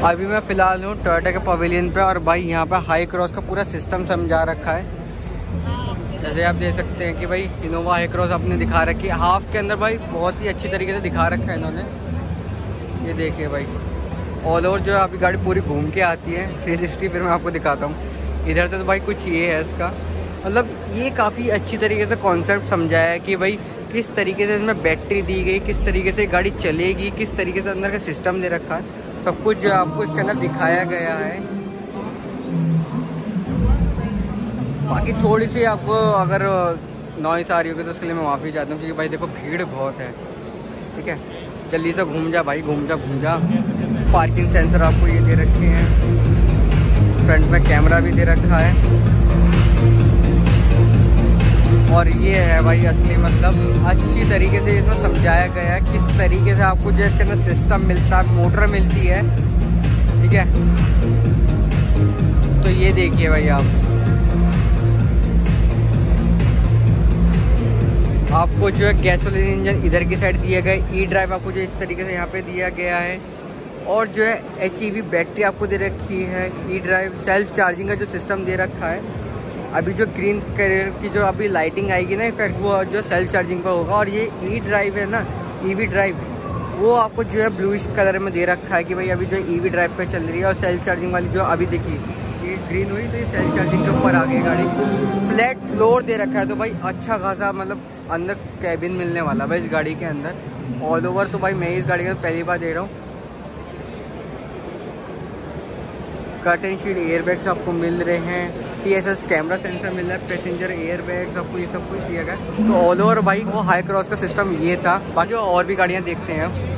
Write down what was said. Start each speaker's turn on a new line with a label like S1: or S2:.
S1: अभी मैं फ़िलहाल हूँ टोयोटा के पवेलियन पे और भाई यहाँ पे हाई क्रॉस का पूरा सिस्टम समझा रखा है। जैसे आप देख सकते हैं कि भाई इनोवा हाई क्रॉस आपने दिखा रखी है हाफ के अंदर भाई, बहुत ही अच्छी तरीके से दिखा रखा है इन्होंने। ये देखिए भाई ऑल ओवर जो है आपकी गाड़ी पूरी घूम के आती है 360। फिर मैं आपको दिखाता हूँ इधर से। तो भाई कुछ ये है इसका, मतलब ये काफ़ी अच्छी तरीके से कॉन्सेप्ट समझाया है कि भाई किस तरीके से इसमें बैटरी दी गई, किस तरीके से गाड़ी चलेगी, किस तरीके से अंदर का सिस्टम दे रखा है, सब कुछ जो आपको इसके अंदर दिखाया गया है। बाकी थोड़ी सी आपको अगर नॉइस आ रही होगी तो उसके लिए मैं माफ़ी चाहता हूँ, क्योंकि भाई देखो भीड़ बहुत है। ठीक है, जल्दी से घूम जा भाई, घूम जा। पार्किंग सेंसर आपको ये दे रखे हैं, फ्रंट में कैमरा भी दे रखा है। और ये है भाई असली मतलब अच्छी तरीके से इसमें समझाया गया है किस तरीके से आपको जो इसके अंदर सिस्टम मिलता है, मोटर मिलती है। ठीक है, तो ये देखिए भाई आपको जो है गैसोलीन इंजन इधर की साइड दिया गया है। ई ड्राइव आपको जो इस तरीके से यहाँ पे दिया गया है। और जो है HEV बैटरी आपको दे रखी है। ई ड्राइव सेल्फ चार्जिंग का जो सिस्टम दे रखा है। अभी जो ग्रीन कलर की जो अभी लाइटिंग आएगी ना इफेक्ट, वो जो सेल्फ चार्जिंग पर होगा। और ये ई ड्राइव है ना, EV ड्राइव, वो आपको जो है ब्लूइश कलर में दे रखा है कि भाई अभी जो EV ड्राइव पे चल रही है। और सेल्फ चार्जिंग वाली जो अभी देखिए ये ग्रीन हुई तो ये सेल्फ चार्जिंग के ऊपर आ गई गाड़ी। फ्लैट फ्लोर दे रखा है, तो भाई अच्छा खासा मतलब अंदर कैबिन मिलने वाला भाई इस गाड़ी के अंदर। ऑल ओवर तो भाई मैं इस गाड़ी का पहली बार दे रहा हूँ। कर्टन शीट एयरबैग्स आपको मिल रहे हैं, TSS कैमरा सेंसर मिल रहा है, पैसेंजर एयरबैग्स, आपको ये सब कुछ दिया गया। तो ऑल ओवर भाई वो हाई क्रॉस का सिस्टम ये था। बाकी और भी गाड़ियाँ देखते हैं।